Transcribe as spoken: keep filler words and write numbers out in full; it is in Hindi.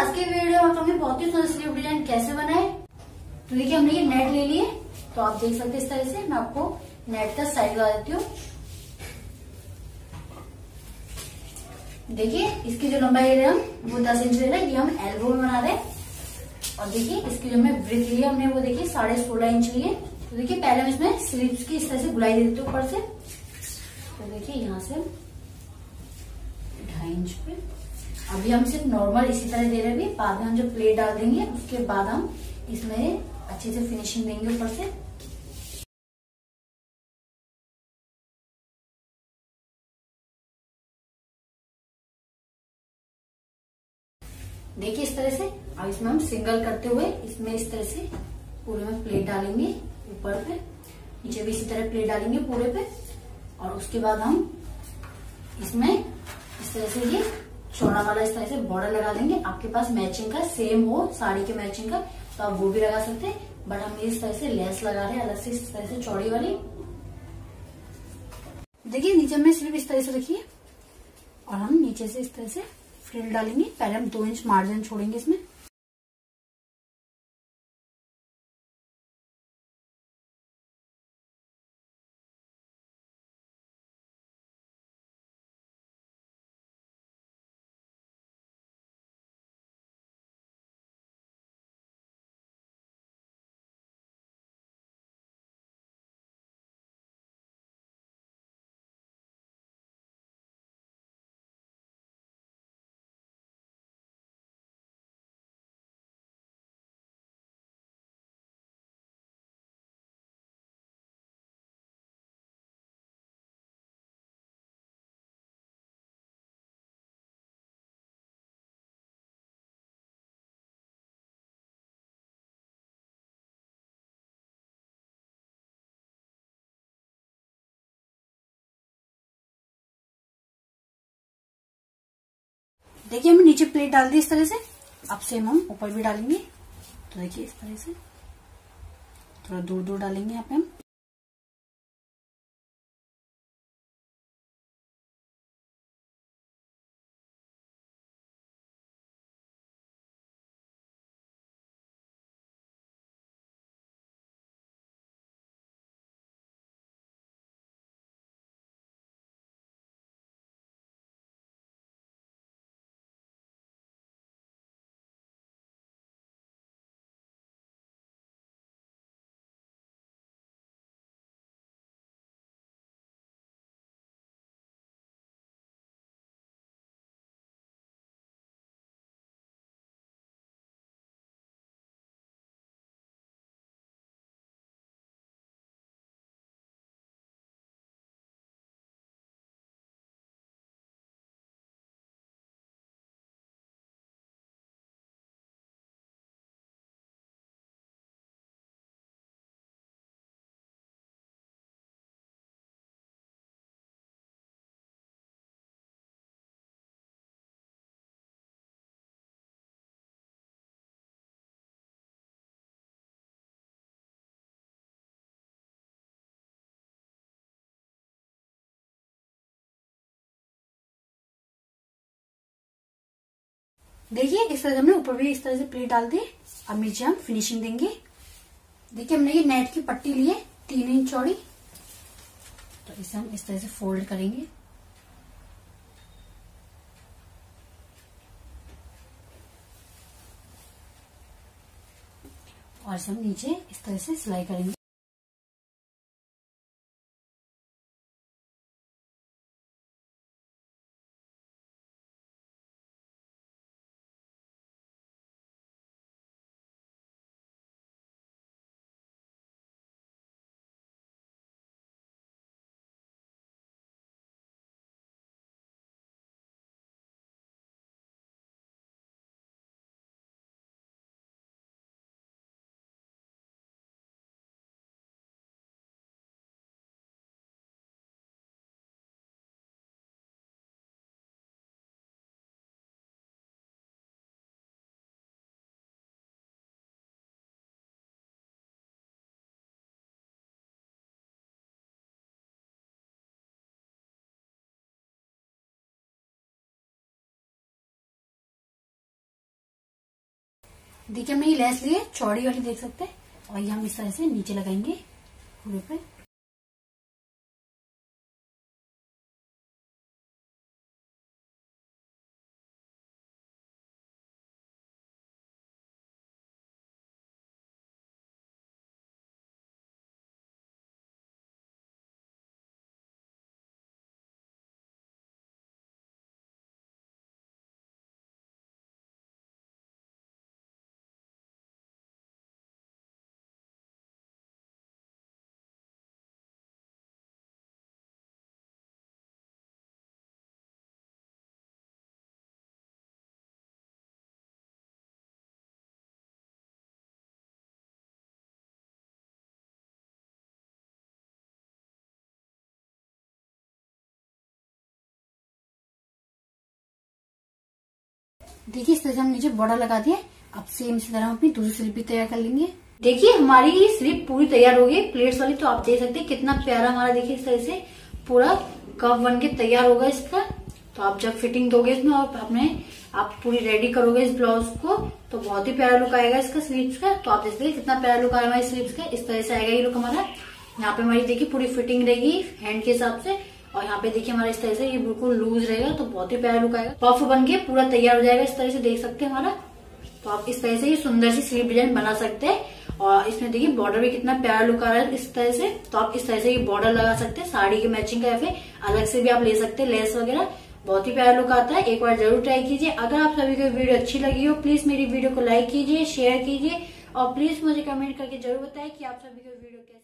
आज के वीडियो में हमने बहुत ही सुंदर स्लीव डिजाइन कैसे बनाए। तो देखिए हमने ये नेट ले लिए, तो आप देख सकते हैं इस तरह से। मैं आपको नेट का साइज बता देती हूँ। देखिए इसकी जो लंबाई ले रहे हैं हम वो दस इंच ले रहे हैं, ये हम एल्बो में बना रहे हैं। और देखिए इसकी जो हमने ब्रेथ ली हमने वो देखिए साढ़े सोलह इंच लिए। तो देखिए पहले हम इसमें स्लीव्स की इस तरह से गुलाई दे देते हैं ऊपर से। तो देखिए यहाँ से ढाई इंच पे अभी हम सिर्फ नॉर्मल इसी तरह दे रहे हैं। बाद में हम जब प्लेट डाल देंगे उसके बाद हम इसमें अच्छे से फिनिशिंग देंगे ऊपर से। देखिए इस तरह से अब इसमें हम सिंगल करते हुए इसमें इस तरह से पूरे में प्लेट डालेंगे ऊपर पे, नीचे भी इसी तरह प्लेट डालेंगे पूरे पे। और उसके बाद हम इसमें इस तरह से ये चौड़ा वाला इस तरह से बॉर्डर लगा देंगे। आपके पास मैचिंग का सेम हो साड़ी के मैचिंग का तो आप वो भी लगा सकते हैं, बट हम इस तरह से लेस लगा रहे हैं अलग से इस तरह से चौड़ी वाली। देखिए नीचे में सिर्फ इस तरह से रखिए और हम नीचे से इस तरह से फ्रिल डालेंगे। पहले हम दो इंच मार्जिन छोड़ेंगे इसमें। देखिए हमने नीचे प्लेट डाल दी इस तरह से। अब सेम हम ऊपर भी डालेंगे। तो देखिए इस तरह से थोड़ा दूर दूर डालेंगे यहाँ पे हम। देखिए इस तरह से हमने ऊपर भी इस तरह से प्लेट डाल दी। अब नीचे हम फिनिशिंग देंगे। देखिए हमने ये नेट की पट्टी ली है तीन इंच चौड़ी, तो इसे हम इस तरह से फोल्ड करेंगे। और इसे हम नीचे इस तरह से सिलाई करेंगे। देखिए हमने ये लेस ली है चौड़ी वाली, देख सकते हैं, और ये हम इस तरह से नीचे लगाएंगे पूरे पे। देखिए इस तरह से हम नीचे बॉर्डर लगा दिए। अब सेम इसी तरह हम अपनी दूसरी स्लीव भी तैयार कर लेंगे। देखिए हमारी ये स्लीव पूरी तैयार हो गई प्लेट्स वाली, तो आप देख सकते हैं कितना प्यारा हमारा, देखिए इस तरह से पूरा कप बन के तैयार होगा इसका। तो आप जब फिटिंग दोगे इसमें और अपने आप पूरी रेडी करोगे इस ब्लाउज को, तो बहुत ही प्यारा लुक आएगा इसका स्लीव्स का। तो आप देख सकते हैं कितना प्यारा लुक आएगा हमारी स्लीव्स का, इस तरह से आएगा ये लुक हमारा। यहाँ पे हमारी देखिए पूरी फिटिंग रहेगी हैंड के हिसाब से, और यहाँ पे देखिए हमारा इस तरह से ये बिल्कुल लूज रहेगा, तो बहुत ही प्यारा लुक आएगा। पफ बन के पूरा तैयार हो जाएगा इस तरह से, देख सकते हैं हमारा। तो आप इस तरह से ये सुंदर सी स्लीव डिजाइन बना सकते हैं। और इसमें देखिए बॉर्डर भी कितना प्यारा लुक आ रहा है इस तरह से। तो आप इस तरह से ये बॉर्डर लगा सकते हैं साड़ी के मैचिंग का, या फिर अलग से भी आप ले सकते हैं लेस वगैरह, बहुत ही प्यारा लुक आता है। एक बार जरूर ट्राई कीजिए। अगर आप सभी को वीडियो अच्छी लगी हो प्लीज मेरी वीडियो को लाइक कीजिए, शेयर कीजिए, और प्लीज मुझे कमेंट करके जरूर बताएं कि आप सभी को वीडियो कैसे